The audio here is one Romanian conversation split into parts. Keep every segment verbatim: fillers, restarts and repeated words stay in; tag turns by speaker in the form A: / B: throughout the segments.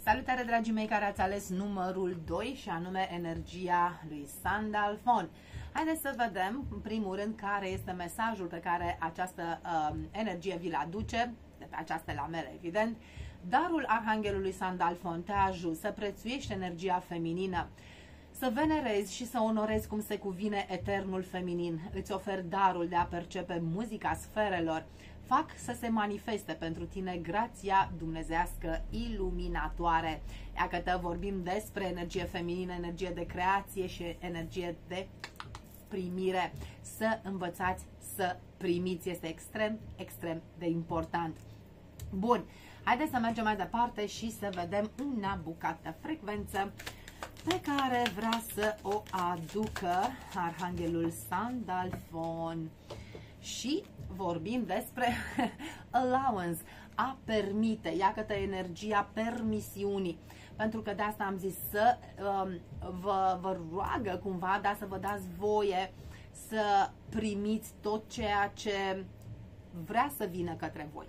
A: Salutare, dragii mei care ați ales numărul doi și anume energia lui Sandalphon. Haideți să vedem în primul rând care este mesajul pe care această uh, energie vi-l aduce, de pe această lamele evident. Darul Arhanghelului Sandalphon te ajută să prețuiești energia feminină, să venerezi și să onorezi cum se cuvine eternul feminin. Îți ofer darul de a percepe muzica sferelor. Fac să se manifeste pentru tine grația dumnezească iluminatoare. Iată că vorbim despre energie feminină, energie de creație și energie de primire. Să învățați să primiți. Este extrem, extrem de important. Bun, haideți să mergem mai departe și să vedem una bucată frecvență pe care vrea să o aducă Arhanghelul Sandalphon. Și vorbim despre allowance, a permite, iată energia permisiunii. Pentru că de asta am zis să um, vă, vă roagă cumva, da, să vă dați voie să primiți tot ceea ce vrea să vină către voi.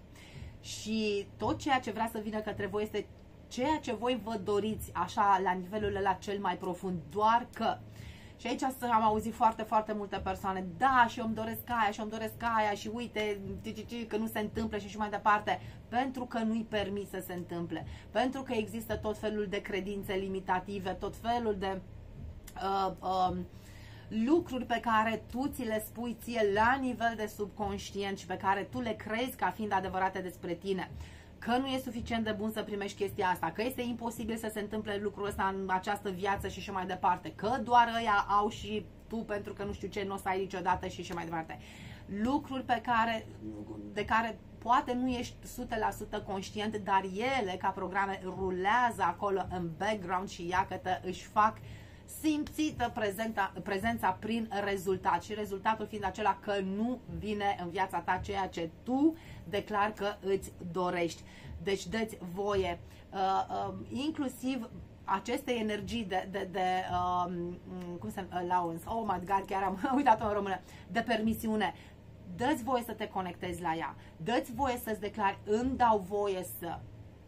A: Și tot ceea ce vrea să vină către voi este ceea ce voi vă doriți, așa, la nivelul ăla cel mai profund, doar că. Și aici am auzit foarte, foarte multe persoane, da, și eu îmi doresc aia, și eu îmi doresc aia, și uite, că nu se întâmplă și și mai departe, pentru că nu-i permis să se întâmple, pentru că există tot felul de credințe limitative, tot felul de uh, uh, lucruri pe care tu ți le spui ție la nivel de subconștient și pe care tu le crezi ca fiind adevărate despre tine. Că nu e suficient de bun să primești chestia asta, că este imposibil să se întâmple lucrul ăsta în această viață și și mai departe, că doar ăia au și tu pentru că nu știu ce, nu o să ai niciodată și și mai departe. Lucruri pe care, de care poate nu ești o sută la sută conștient, dar ele ca programe rulează acolo în background și iată își fac simțită prezența, prezența prin rezultat și rezultatul fiind acela că nu vine în viața ta ceea ce tu declari că îți dorești. Deci dă-ți voie, uh, uh, inclusiv aceste energii de, de, de uh, cum se allowance, oh my god, chiar am uitat-o în română, de permisiune. Dă-ți voie să te conectezi la ea, dă-ți voie să-ți declari, îmi dau voie să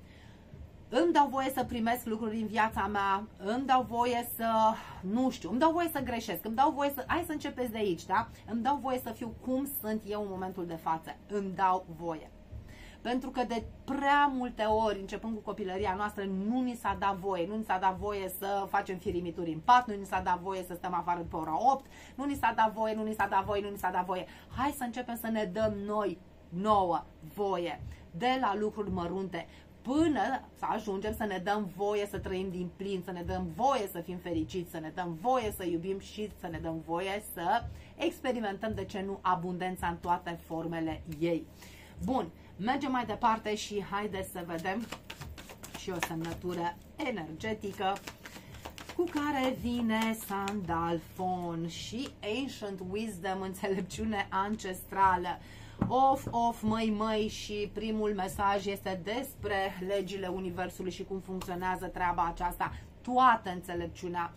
A: Îmi dau voie să primesc lucruri în viața mea, îmi dau voie să, nu știu, îmi dau voie să greșesc, îmi dau voie să, hai să începeți de aici, da? Îmi dau voie să fiu cum sunt eu în momentul de față, îmi dau voie. Pentru că de prea multe ori, începând cu copilăria noastră, nu ni s-a dat voie, nu ni s-a dat voie să facem firimituri în pat, nu ni s-a dat voie să stăm afară pe ora opt, nu ni s-a dat voie, nu ni s-a dat voie, nu ni s-a dat voie. Hai să începem să ne dăm noi nouă voie de la lucruri mărunte, până să ajungem să ne dăm voie să trăim din plin, să ne dăm voie să fim fericiți, să ne dăm voie să iubim și să ne dăm voie să experimentăm, de ce nu, abundența în toate formele ei. Bun, mergem mai departe și haideți să vedem și o semnătură energetică cu care vine Sandalphon și Ancient Wisdom, înțelepciune ancestrală. Of, of, măi, măi, și primul mesaj este despre legile Universului și cum funcționează treaba aceasta. Toată înțelepciunea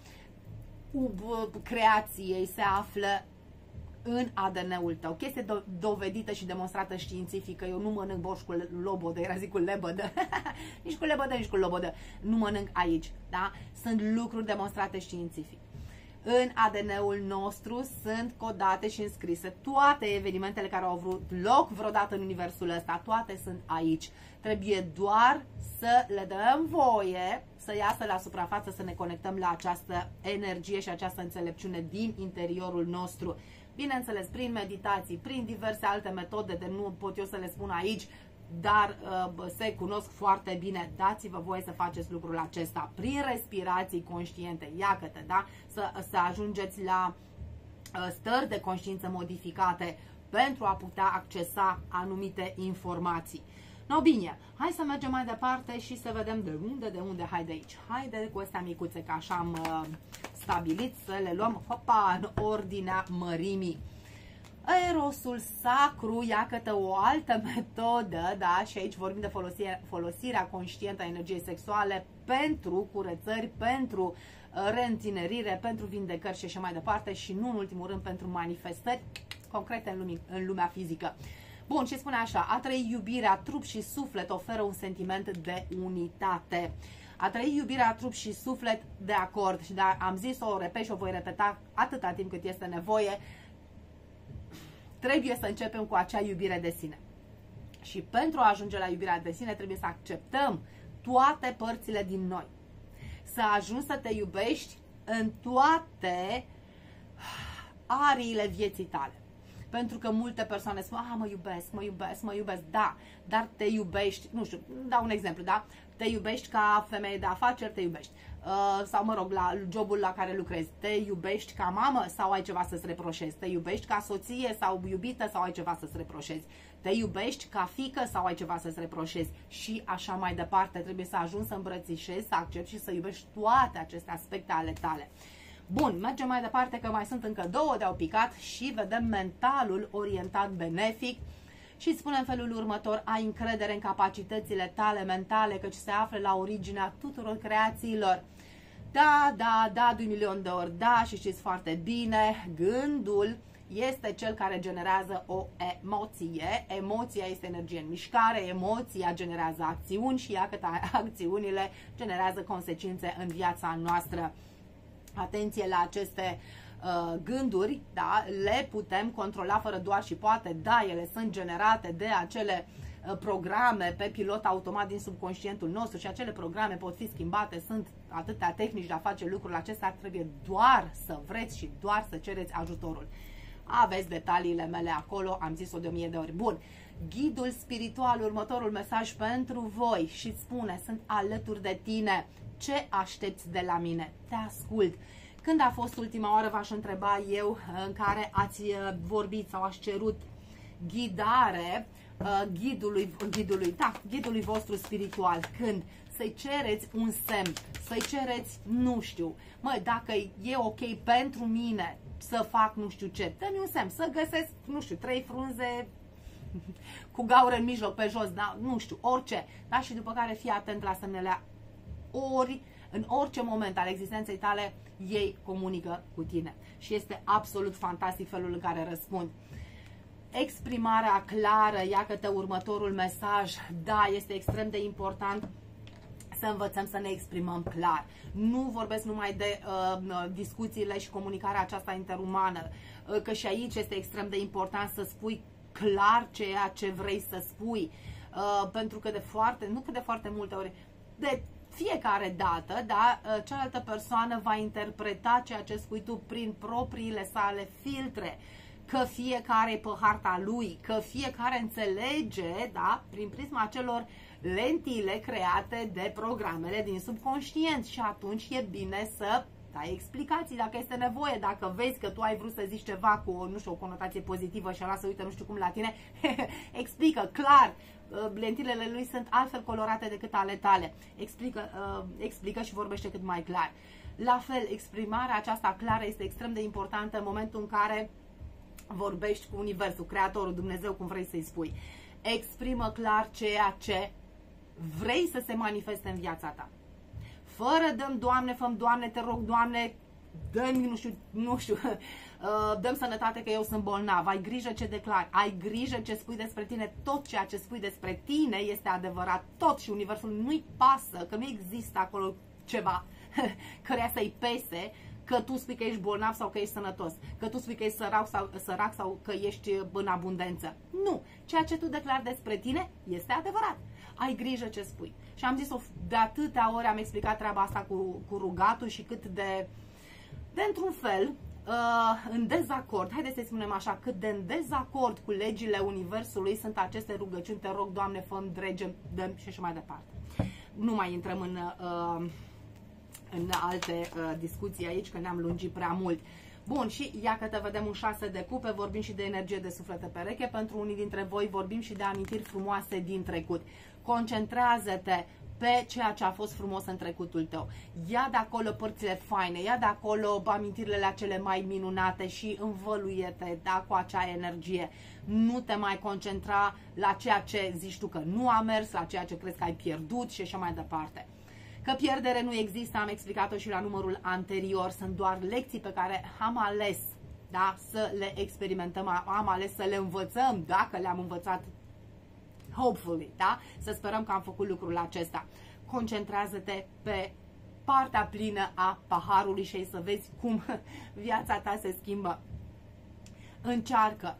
A: creației se află în A D N-ul tău. Chestie do dovedită și demonstrată științifică. Eu nu mănânc borș cu lobodă, era zic cu lebădă. Nici cu lebădă, nici cu lobodă. Nu mănânc aici, da? Sunt lucruri demonstrate științific. În A D N-ul nostru sunt codate și înscrise toate evenimentele care au avut loc vreodată în universul ăsta. Toate sunt aici. Trebuie doar să le dăm voie să iasă la suprafață, să ne conectăm la această energie și această înțelepciune din interiorul nostru. Bineînțeles, prin meditații, prin diverse alte metode, de nu pot eu să le spun aici, dar uh, se cunosc foarte bine. Dați-vă voie să faceți lucrul acesta prin respirații conștiente. Iată-te, da? Să, să ajungeți la uh, stări de conștiință modificate pentru a putea accesa anumite informații. No, bine, hai să mergem mai departe și să vedem de unde, de unde, hai de aici. Haide cu astea micuțe, că așa am uh, stabilit, să le luăm, hopa, în ordinea mărimii. Erosul sacru, iată o altă metodă, da, și aici vorbim de folosire, folosirea conștientă a energiei sexuale pentru curățări, pentru reîntinerire, pentru vindecări și așa mai departe și nu în ultimul rând pentru manifestări concrete în, lumii, în lumea fizică. Bun, și spune așa, a trăi iubirea, trup și suflet oferă un sentiment de unitate. A trăi iubirea trup și suflet, de acord, și da, am zis-o, o repet și o voi repeta atâta timp cât este nevoie, trebuie să începem cu acea iubire de sine. Și pentru a ajunge la iubirea de sine trebuie să acceptăm toate părțile din noi. Să ajungi să te iubești în toate ariile vieții tale. Pentru că multe persoane spun, ah, mă iubesc, mă iubesc, mă iubesc, da, dar te iubești, nu știu, dau un exemplu, da? Te iubești ca femeie de afaceri, te iubești. Uh, sau, mă rog, la jobul la care lucrezi, te iubești ca mamă sau ai ceva să-ți reproșezi? Te iubești ca soție sau iubită sau ai ceva să-ți reproșezi? Te iubești ca fiică sau ai ceva să-ți reproșezi? Și așa mai departe, trebuie să ajungi să îmbrățișezi, să accepti și să iubești toate aceste aspecte ale tale. Bun, mergem mai departe că mai sunt încă două de-au picat și vedem mentalul orientat benefic și spune în felul următor, ai încredere în capacitățile tale mentale căci se află la originea tuturor creațiilor. Da, da, da, de un milion de ori da și știți foarte bine, gândul este cel care generează o emoție, emoția este energie în mișcare, emoția generează acțiuni și iată că acțiunile generează consecințe în viața noastră. Atenție la aceste uh, gânduri, da, le putem controla fără doar și poate, da, ele sunt generate de acele uh, programe pe pilot automat din subconștientul nostru și acele programe pot fi schimbate, sunt atâtea tehnici de a face lucrul acesta, trebuie doar să vreți și doar să cereți ajutorul. Aveți detaliile mele acolo, am zis-o de o mie de ori. Bun, ghidul spiritual, următorul mesaj pentru voi și spune, sunt alături de tine. Ce aștepți de la mine? Te ascult. Când a fost ultima oară, v-aș întreba eu, în care ați vorbit sau ați cerut ghidare uh, ghidului, ghidului, da, ghidului vostru spiritual? Când? Să-i cereți un semn, să-i cereți, nu știu, măi, dacă e ok pentru mine să fac nu știu ce, dă-mi un semn, să găsesc, nu știu, trei frunze cu gaură în mijloc, pe jos, da, nu știu, orice, da, și după care fii atent la semnele. Ori, în orice moment al existenței tale, ei comunică cu tine. Și este absolut fantastic felul în care răspund. Exprimarea clară, iată următorul mesaj, da, este extrem de important să învățăm să ne exprimăm clar. Nu vorbesc numai de uh, discuțiile și comunicarea aceasta interumană, uh, că și aici este extrem de important să spui clar ceea ce vrei să spui. Uh, pentru că de foarte, nu că de foarte multe ori, de fiecare dată, da, cealaltă persoană va interpreta ceea ce spui tu prin propriile sale filtre, că fiecare e pe harta lui, că fiecare înțelege, da, prin prisma acelor lentile create de programele din subconștient și atunci e bine să dai explicații dacă este nevoie, dacă vezi că tu ai vrut să zici ceva cu, nu știu, o conotație pozitivă și ăla să uită nu știu cum la tine, explică clar. Lentilele lui sunt altfel colorate decât ale tale. Explică, uh, explică și vorbește cât mai clar. La fel, exprimarea aceasta clară este extrem de importantă în momentul în care vorbești cu Universul, Creatorul, Dumnezeu, cum vrei să-i spui. Exprimă clar ceea ce vrei să se manifeste în viața ta. Fără dăm, Doamne, făm, Doamne, te rog, Doamne, dă-mi, nu știu, nu știu, dăm sănătate că eu sunt bolnav, ai grijă ce declari, ai grijă ce spui despre tine, tot ceea ce spui despre tine este adevărat, tot, și Universul nu-i pasă, că nu există acolo ceva căreia să-i pese că tu spui că ești bolnav sau că ești sănătos, că tu spui că ești sărac sau, sărac sau că ești în abundență. Nu, ceea ce tu declari despre tine este adevărat. Ai grijă ce spui. Și am zis-o de atâtea ori, am explicat treaba asta cu, cu rugatul și cât de, de într-un fel, uh, în dezacord, haideți să spunem așa, cât de în dezacord cu legile Universului sunt aceste rugăciuni, te rog, Doamne, fă-mi, dregem, dăm și așa mai departe. Nu mai intrăm în, uh, în alte uh, discuții aici, că ne-am lungit prea mult. Bun, și iată că vedem un șase de cupe, vorbim și de energie de suflete pereche, pentru unii dintre voi vorbim și de amintiri frumoase din trecut. Concentrează-te pe ceea ce a fost frumos în trecutul tău. Ia de acolo părțile faine, ia de acolo amintirile acele mai minunate și învăluie-te, da, cu acea energie. Nu te mai concentra la ceea ce zici tu că nu a mers, la ceea ce crezi că ai pierdut și așa mai departe. Că pierdere nu există, am explicat-o și la numărul anterior, sunt doar lecții pe care am ales, da, să le experimentăm, am ales să le învățăm, dacă le-am învățat, hopefully, da, să sperăm că am făcut lucrul acesta. concentrează-te pe partea plină a paharului și să vezi cum viața ta se schimbă. Încearcă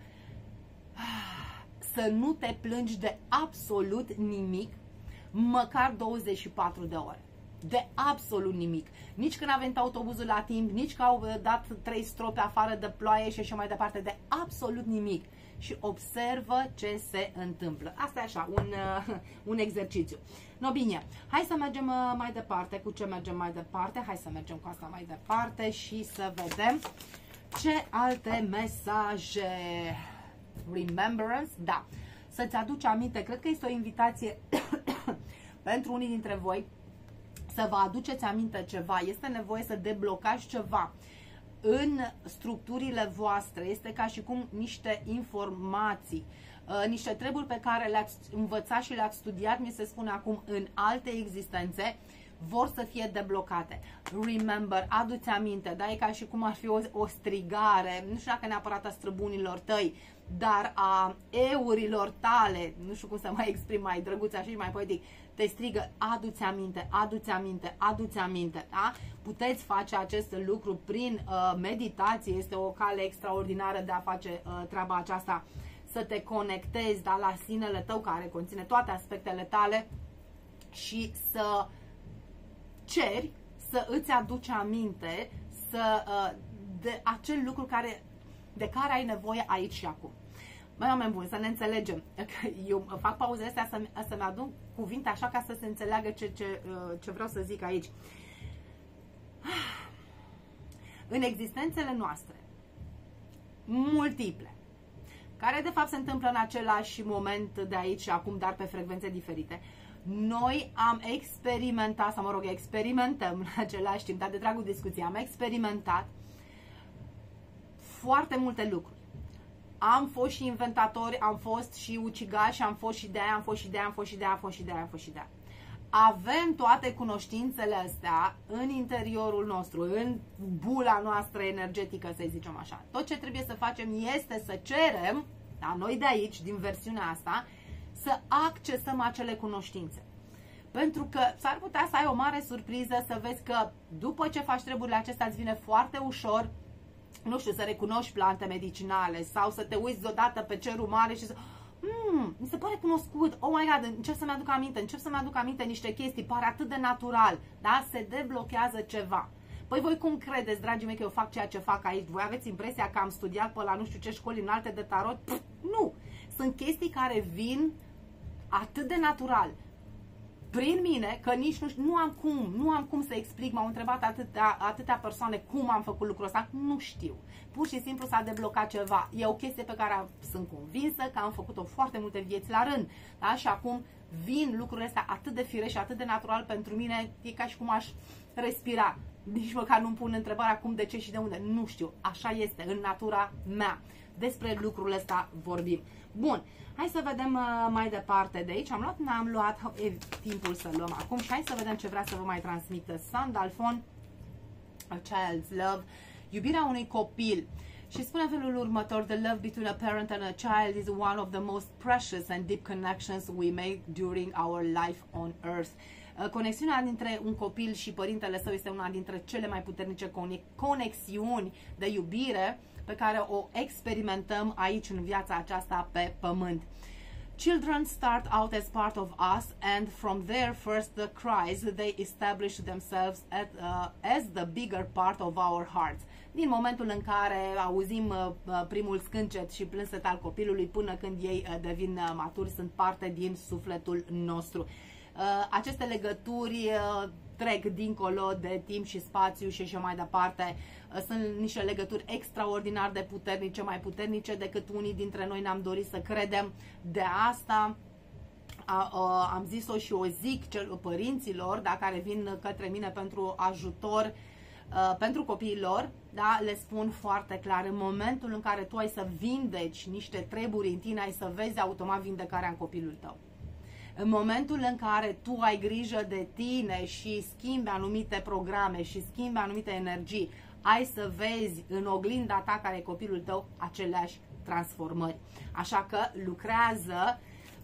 A: să nu te plângi de absolut nimic, măcar douăzeci și patru de ore. De absolut nimic. Nici când a venit autobuzul la timp, nici că au dat trei strope afară de ploaie și așa mai departe. De absolut nimic. Și observă ce se întâmplă. Asta e așa, un, uh, un exercițiu. No, bine, hai să mergem uh, mai departe. Cu ce mergem mai departe? Hai să mergem cu asta mai departe și să vedem ce alte mesaje. Remembrance, da. Să-ți aduci aminte, cred că este o invitație pentru unii dintre voi să vă aduceți aminte ceva. Este nevoie să deblocați ceva în structurile voastre. Este ca și cum niște informații, niște treburi pe care le-ați învățat și le-ați studiat, mi se spune acum, în alte existențe, vor să fie deblocate. Remember, adu-ți aminte, da? E ca și cum ar fi o, o strigare, nu știu dacă neapărat a străbunilor tăi, dar a eurilor tale, nu știu cum să mai exprim mai drăguț așa și mai poetic, te strigă, adu-ți aminte, adu-ți aminte, adu-ți aminte, da? Puteți face acest lucru prin uh, meditație, este o cale extraordinară de a face uh, treaba aceasta, să te conectezi, da, la sinele tău care conține toate aspectele tale și să ceri să îți aduci aminte să, uh, de acel lucru care, de care ai nevoie aici și acum. Mai oameni buni, să ne înțelegem. Eu fac pauzele astea să-mi să aduc cuvinte așa ca să se înțeleagă ce, ce, ce vreau să zic aici. În existențele noastre, multiple, care de fapt se întâmplă în același moment de aici și acum, dar pe frecvențe diferite, noi am experimentat, sau mă rog, experimentăm în același timp, dar de dragul discuției, am experimentat foarte multe lucruri. Am fost și inventatori, am fost și ucigași, am fost și de aia, am fost și de aia, am fost și de aia, am fost și de aia, am fost și de aia. Avem toate cunoștințele astea în interiorul nostru, în bula noastră energetică, să zicem așa. Tot ce trebuie să facem este să cerem, da, noi de aici, din versiunea asta, să accesăm acele cunoștințe. Pentru că s-ar putea să ai o mare surpriză, să vezi că după ce faci treburile acestea îți vine foarte ușor, nu știu, să recunoști plante medicinale sau să te uiți deodată pe cerul mare și să... Hmm, mi se pare cunoscut, oh my god, încep să-mi aduc aminte, încep să-mi aduc aminte niște chestii, pare atât de natural, da? Se deblochează ceva. Păi voi cum credeți, dragii mei, că eu fac ceea ce fac aici? Voi aveți impresia că am studiat pe la nu știu ce școli înalte de tarot? Pff, nu! Sunt chestii care vin atât de natural prin mine, că nici nu, nu am cum, nu am cum să explic. M-au întrebat atâtea, atâtea persoane cum am făcut lucrul ăsta, nu știu. Pur și simplu s-a deblocat ceva. E o chestie pe care sunt convinsă că am făcut-o foarte multe vieți la rând. Da? Și acum vin lucrurile astea atât de firești și atât de natural pentru mine, e ca și cum aș respira. Nici măcar nu-mi pun întrebarea cum, de ce și de unde. Nu știu. Așa este, în natura mea. Despre lucrurile astea vorbim. Bun. Hai să vedem uh, mai departe de aici. Am luat, n-am luat, e timpul să luăm acum și hai să vedem ce vrea să vă mai transmită Sandalphon, A Child's Love, iubirea unui copil. Și spune felul următor: The love between a parent and a child is one of the most precious and deep connections we make during our life on earth. Conexiunea dintre un copil și părintele său este una dintre cele mai puternice conexiuni de iubire pe care o experimentăm aici în viața aceasta pe pământ. Children start out as part of us, and from their first cries they establish themselves at, uh, as the bigger part of our hearts. Din momentul în care auzim uh, primul scâncet și plânset al copilului până când ei uh, devin uh, maturi, sunt parte din sufletul nostru. Uh, aceste legături uh, trec dincolo de timp și spațiu și așa mai departe. Uh, sunt niște legături extraordinar de puternice, mai puternice decât unii dintre noi ne-am dorit să credem. De asta a, a, am zis-o și o zic cel, părinților, da, care vin către mine pentru ajutor uh, pentru copiii lor, da, le spun foarte clar: în momentul în care tu ai să vindeci niște treburi în tine, ai să vezi automat vindecarea în copilul tău. În momentul în care tu ai grijă de tine și schimbi anumite programe și schimbi anumite energii, ai să vezi în oglinda ta care e copilul tău aceleași transformări. Așa că lucrează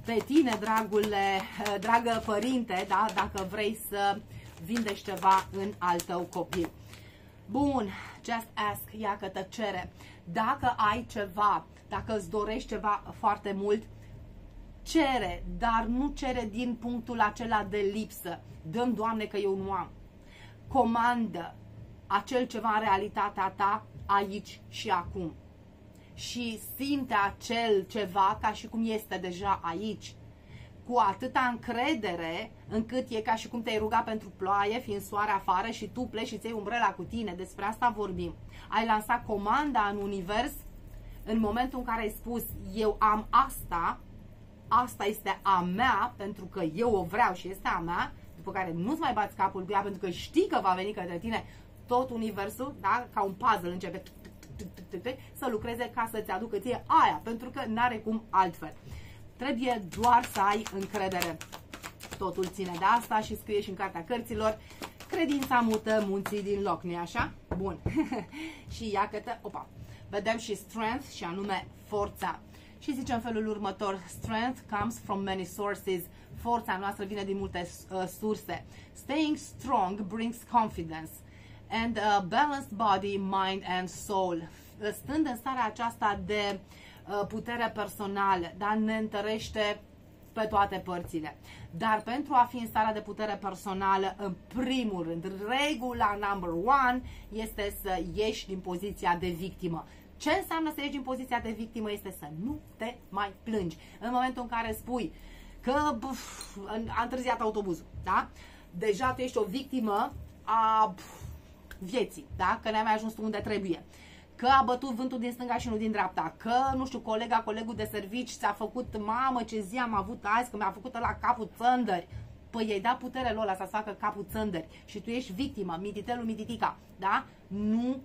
A: pe tine, dragule, dragă părinte, da? Dacă vrei să vindești ceva în al tău copil. Bun, just ask, ia că tăcere. Dacă ai ceva, dacă îți dorești ceva foarte mult, cere, dar nu cere din punctul acela de lipsă. Dă-mi, Doamne, că eu nu am. Comandă acel ceva în realitatea ta aici și acum. Și simte acel ceva ca și cum este deja aici. Cu atâta încredere încât e ca și cum te-ai rugat pentru ploaie, fiind soare afară și tu pleci și îți iei umbrela cu tine. Despre asta vorbim. Ai lansat comanda în univers în momentul în care ai spus eu am asta, asta este a mea pentru că eu o vreau și este a mea, după care nu-ți mai bați capul cu ea pentru că știi că va veni către tine tot universul, da? Ca un puzzle începe să lucreze ca să-ți aducă ție aia, pentru că n-are cum altfel. Trebuie doar să ai încredere. Totul ține de asta și scrie și în cartea cărților: credința mută munții din loc, nu-i așa? Bun. Și ia că te, opa, vedem și strength, și anume forța. Și zice în felul următor: strength comes from many sources. Forța noastră vine din multe uh, surse. Staying strong brings confidence and a balanced body, mind and soul. Stând în starea aceasta de uh, putere personală, dar ne întărește pe toate părțile. Dar pentru a fi în starea de putere personală, în primul rând, regula number one este să ieși din poziția de victimă. Ce înseamnă să ieși din poziția de victimă? Este să nu te mai plângi. În momentul în care spui că buf, a întârziat autobuzul, da? Deja tu ești o victimă a buf, vieții, da? Că n-ai mai ajuns tu unde trebuie. Că a bătut vântul din stânga și nu din dreapta. Că, nu știu, colega, colegul de servici ți-a făcut, mamă, ce zi am avut azi, că mi-a făcut la capul țândări. Păi i-ai dat putere lor să facă capul țândări. Și tu ești victimă, mititelul, mititica, da? Nu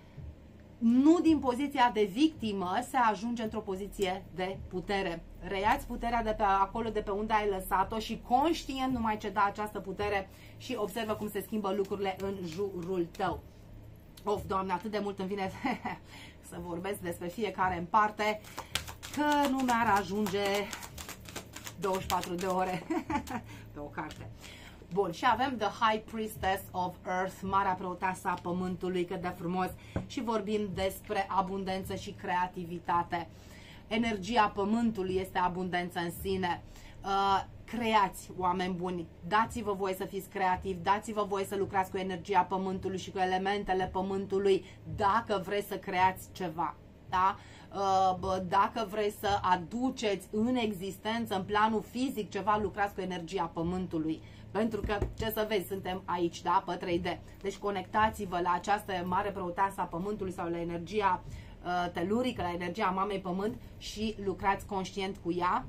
A: Nu din poziția de victimă se ajunge într-o poziție de putere. Reiați puterea de pe acolo, de pe unde ai lăsat-o și conștient nu mai ceda această putere și observă cum se schimbă lucrurile în jurul tău. Of, Doamne, atât de mult îmi vine să vorbesc despre fiecare în parte, că nu mi-ar ajunge douăzeci și patru de ore pe o carte. Bun, și avem The High Priestess of Earth, Marea Preoteasă a Pământului, cât de frumos, și vorbim despre abundență și creativitate. Energia Pământului este abundență în sine. Uh, creați, oameni buni, dați-vă voie să fiți creativi, dați-vă voie să lucrați cu energia Pământului și cu elementele Pământului dacă vreți să creați ceva. Da? Uh, dacă vreți să aduceți în existență, în planul fizic, ceva, lucrați cu energia Pământului. Pentru că, ce să vezi, suntem aici, da, pe trei D. Deci conectați-vă la această mare preoteasă a Pământului sau la energia uh, telurică, la energia Mamei Pământ și lucrați conștient cu ea.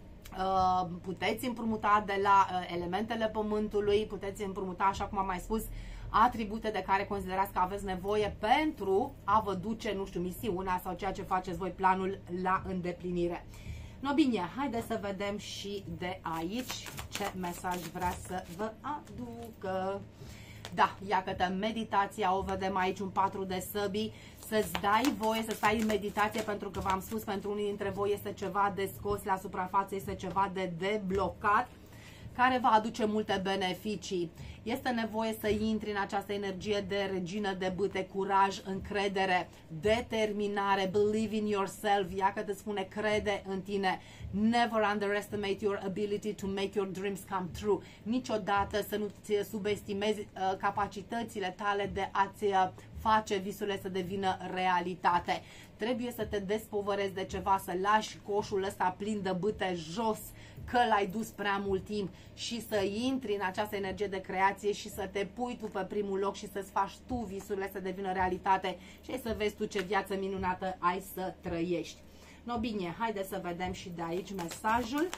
A: Uh, puteți împrumuta de la uh, elementele Pământului, puteți împrumuta, așa cum am mai spus, atribute de care considerați că aveți nevoie pentru a vă duce, nu știu, misiunea sau ceea ce faceți voi, planul, la îndeplinire. No, bine, haideți să vedem și de aici ce mesaj vrea să vă aducă. Da, iată, meditația, o vedem aici, un patru de săbii, să-ți dai voie să stai în meditație, pentru că v-am spus, pentru unii dintre voi este ceva de scos la suprafață, este ceva de deblocat, care va aduce multe beneficii. Este nevoie să intri în această energie de regină de bâte, curaj, încredere, determinare, believe in yourself, ia că te spune crede în tine. Never underestimate your ability to make your dreams come true. Niciodată să nu-ți subestimezi uh, capacitățile tale de a-ți uh, face visurile să devină realitate. Trebuie să te despovărezi de ceva, să lași coșul ăsta plin de bâte jos, că l-ai dus prea mult timp, și să intri în această energie de creație și să te pui tu pe primul loc și să-ți faci tu visurile să devină realitate și să vezi tu ce viață minunată ai să trăiești. No, bine, haideți să vedem și de aici mesajul.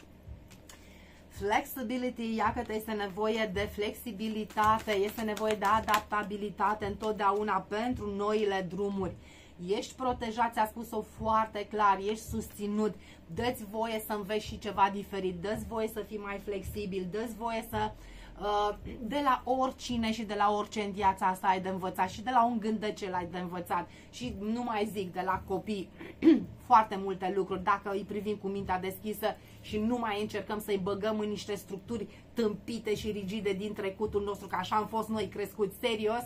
A: Flexibility, iată, este nevoie de flexibilitate, este nevoie de adaptabilitate întotdeauna pentru noile drumuri. Ești protejat, ți-a spus-o foarte clar, ești susținut, dă-ți voie să înveți și ceva diferit, dă-ți voie să fii mai flexibil, dă-ți voie să, de la oricine și de la orice în viața asta ai de învățat și de la un gândece l-ai de învățat și nu mai zic de la copii. foarte multe lucruri dacă îi privim cu mintea deschisă și nu mai încercăm să-i băgăm în niște structuri tâmpite și rigide din trecutul nostru, că așa am fost noi crescuți. Serios,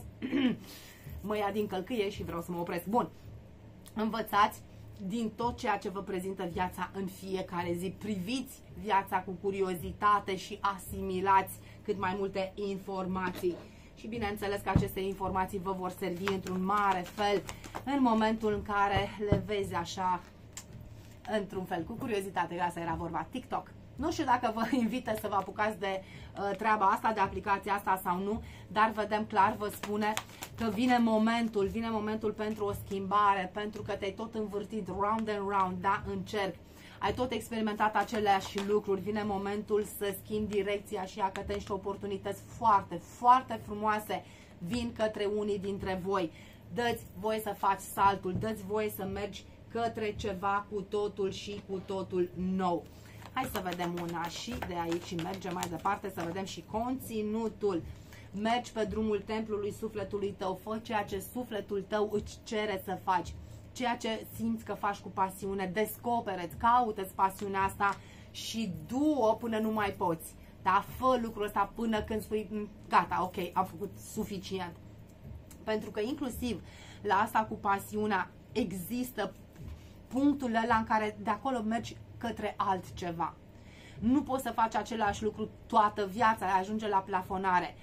A: mă ia din călcâie și vreau să mă opresc. Bun, învățați din tot ceea ce vă prezintă viața în fiecare zi. Priviți viața cu curiozitate și asimilați cât mai multe informații. Și bineînțeles că aceste informații vă vor servi într-un mare fel în momentul în care le vezi așa, într-un fel, cu curiozitate. Asta era vorba. TikTok. Nu știu dacă vă invită să vă apucați de uh, treaba asta, de aplicația asta sau nu, dar vedem clar, vă spune că vine momentul, vine momentul pentru o schimbare, pentru că te-ai tot învârtit round and round, da, în cerc. Ai tot experimentat aceleași lucruri, vine momentul să schimbi direcția și iată niște oportunități foarte, foarte frumoase vin către unii dintre voi. Dă-ți voie să faci saltul, dă-ți voie să mergi către ceva cu totul și cu totul nou. Hai să vedem una și de aici și mergem mai departe să vedem și conținutul. Mergi pe drumul templului sufletului tău, fă ceea ce sufletul tău îți cere să faci. Ceea ce simți că faci cu pasiune, descoperă-ți, caută-ți pasiunea asta și du-o până nu mai poți. Da? Fă lucrul ăsta până când spui, gata, ok, am făcut suficient. Pentru că inclusiv la asta cu pasiunea există punctul ăla în care de acolo mergi către altceva. Nu poți să faci același lucru toată viața, ajunge la plafonare.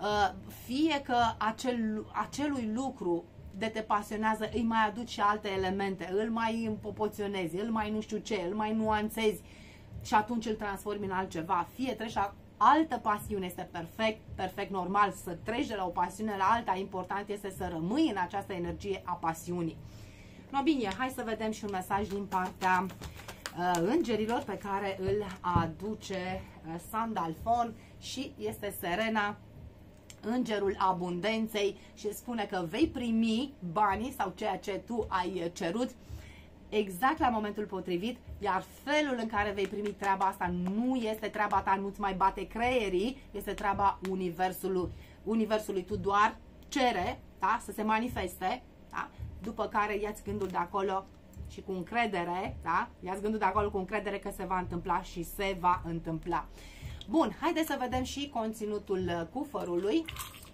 A: Fie că acel, acelui lucru de te pasionează, îi mai aduci și alte elemente, îl mai împopoționezi, îl mai nu știu ce, îl mai nuanțezi și atunci îl transformi în altceva. Fie treci la altă pasiune, este perfect, perfect normal să treci de la o pasiune la alta, important este să rămâi în această energie a pasiunii. No, bine, hai să vedem și un mesaj din partea uh, îngerilor pe care îl aduce uh, Sandalphon și este Serena, îngerul abundenței, și spune că vei primi banii sau ceea ce tu ai cerut exact la momentul potrivit, iar felul în care vei primi treaba asta nu este treaba ta, nu-ți mai bate creierii, este treaba universului. Universului tu doar cere, da, să se manifeste, da? După care ia-ți gândul de acolo și cu încredere, da? Ia-ți gândul de acolo cu încredere că se va întâmpla și se va întâmpla. Bun, haideți să vedem și conținutul cufărului.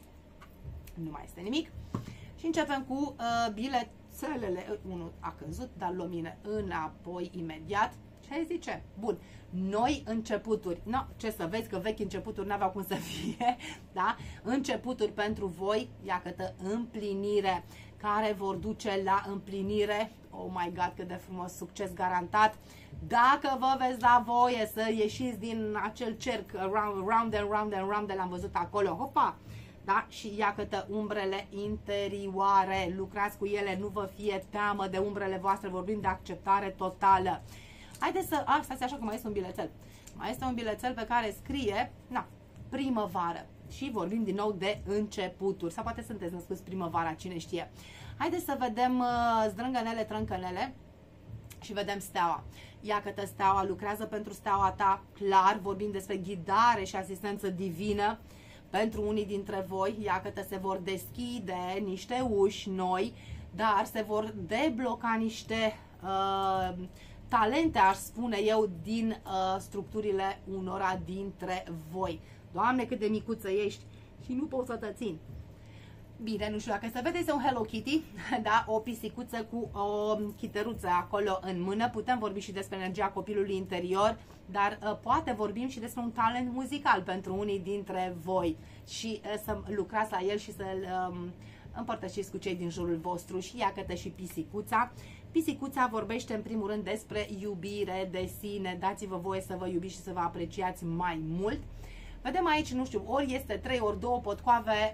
A: Nu mai este nimic. Și începem cu uh, bilețelele. Unul a căzut, dar luăm mine înapoi imediat. Ce zice? Bun. Noi începuturi. No, ce să vezi că vechi începuturi n-aveau cum să fie. Da? Începuturi pentru voi. Iată, împlinire. Care vor duce la împlinire. Oh my God, cât de frumos, succes garantat. Dacă vă veți da voie să ieșiți din acel cerc round, round and round and round de l-am văzut acolo, hopa, da? Și iată umbrele interioare, lucrați cu ele, nu vă fie teamă de umbrele voastre, vorbim de acceptare totală. Haideți să, a, stați așa că mai este un bilețel, mai este un bilețel pe care scrie, na, primăvară. Și vorbim din nou de începuturi, sau poate sunteți născuți primăvara, cine știe. Haideți să vedem uh, zdrângănele, trâncănele și vedem steaua. Iată, steaua lucrează pentru steaua ta, clar, vorbim despre ghidare și asistență divină pentru unii dintre voi. Iată, se vor deschide niște uși noi, dar se vor debloca niște uh, talente, aș spune eu, din uh, structurile unora dintre voi. Doamne, cât de micuță ești și nu pot să te țin. Bine, nu știu dacă se vede, este un Hello Kitty, da? O pisicuță cu o chităruță acolo în mână. Putem vorbi și despre energia copilului interior, dar uh, poate vorbim și despre un talent muzical pentru unii dintre voi și uh, să lucrați la el și să-l um, împărtășiți cu cei din jurul vostru. Și iată și pisicuța. Pisicuța vorbește în primul rând despre iubire de sine. Dați-vă voie să vă iubiți și să vă apreciați mai mult. Vedem aici, nu știu, ori este trei, ori două potcoave,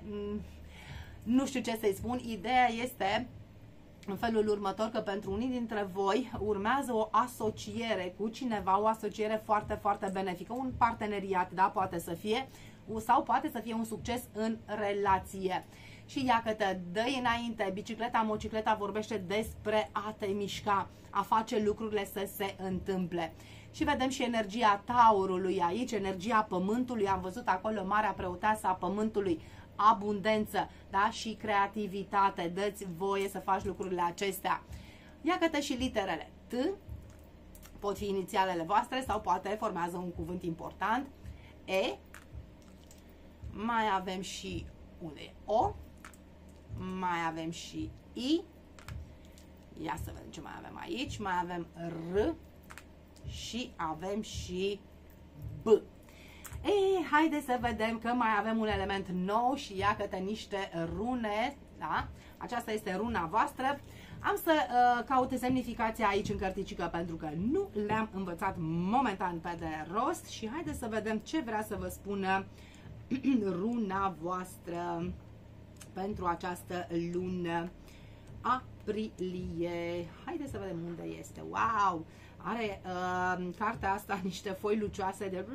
A: nu știu ce să-i spun. Ideea este în felul următor, că pentru unii dintre voi urmează o asociere cu cineva, o asociere foarte, foarte benefică, un parteneriat, da, poate să fie, sau poate să fie un succes în relație. Și iată, dă-i înainte, bicicleta, motocicleta vorbește despre a te mișca, a face lucrurile să se întâmple. Și vedem și energia taurului aici, energia pământului, am văzut acolo Marea Preoteasă a Pământului, abundență, da? Și creativitate, dă-ți voie să faci lucrurile acestea. Iată și literele. T, pot fi inițialele voastre sau poate formează un cuvânt important. E, mai avem și unde e O, mai avem și I, ia să vedem ce mai avem aici, mai avem R și avem și B. Ei, haideți să vedem că mai avem un element nou și iată niște rune, da? Aceasta este runa voastră. Am să uh, caut semnificația aici în cărticică pentru că nu le-am învățat momentan pe de rost și haideți să vedem ce vrea să vă spună runa voastră pentru această lună aprilie. Haideți să vedem unde este. Wow! Are uh, cartea asta niște foi lucioase de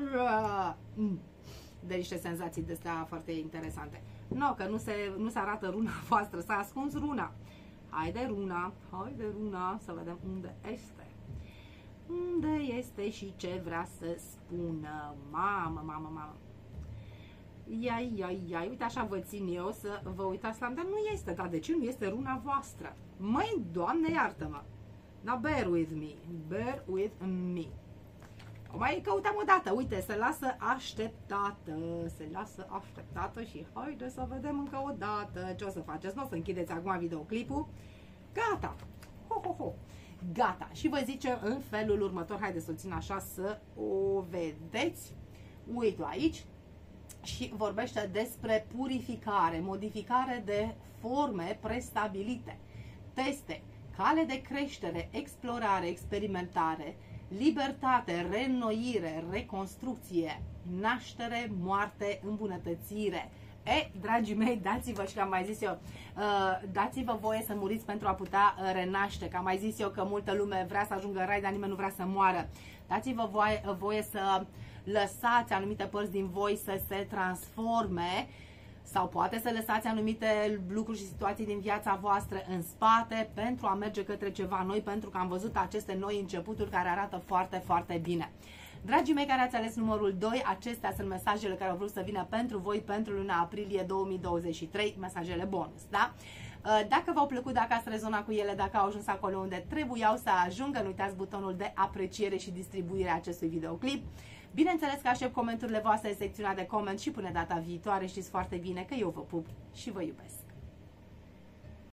A: de niște senzații de astea foarte interesante. No, că nu se, nu se arată runa voastră, s-a ascuns runa. Haide runa, haide runa, să vedem unde este. Unde este și ce vrea să spună. Mamă, mamă, mamă. Iai, iai, iai, uite așa vă țin eu să vă uitați la, dar nu este, dar de ce nu este runa voastră? Măi, Doamne, iartă-mă! Now bear with me, bear with me. O mai căutăm o dată, uite, se lasă așteptată, se lasă așteptată și haide să vedem încă o dată ce o să faceți. Nu o să închideți acum videoclipul. Gata, ho, ho, ho. Gata, și vă zice în felul următor, haideți să o țin așa să o vedeți. Uite aici și vorbește despre purificare, modificare de forme prestabilite, teste, cale de creștere, explorare, experimentare, libertate, reînnoire, reconstrucție, naștere, moarte, îmbunătățire. E, dragii mei, dați-vă, și că am mai zis eu, uh, dați-vă voie să muriți pentru a putea uh, renaște, că am mai zis eu că multă lume vrea să ajungă în rai, dar nimeni nu vrea să moară. Dați-vă voie, voie să lăsați anumite părți din voi să se transforme sau poate să lăsați anumite lucruri și situații din viața voastră în spate pentru a merge către ceva noi, pentru că am văzut aceste noi începuturi care arată foarte, foarte bine. Dragii mei care ați ales numărul doi, acestea sunt mesajele care au vrut să vină pentru voi pentru luna aprilie două mii douăzeci și trei, mesajele bonus, da? Dacă v-au plăcut, dacă ați rezonat cu ele, dacă au ajuns acolo unde trebuiau să ajungă, nu uitați butonul de apreciere și distribuire a acestui videoclip. Bineînțeles că aștept comentariile voastre în secțiunea de coment și până data viitoare știți foarte bine că eu vă pup și vă iubesc.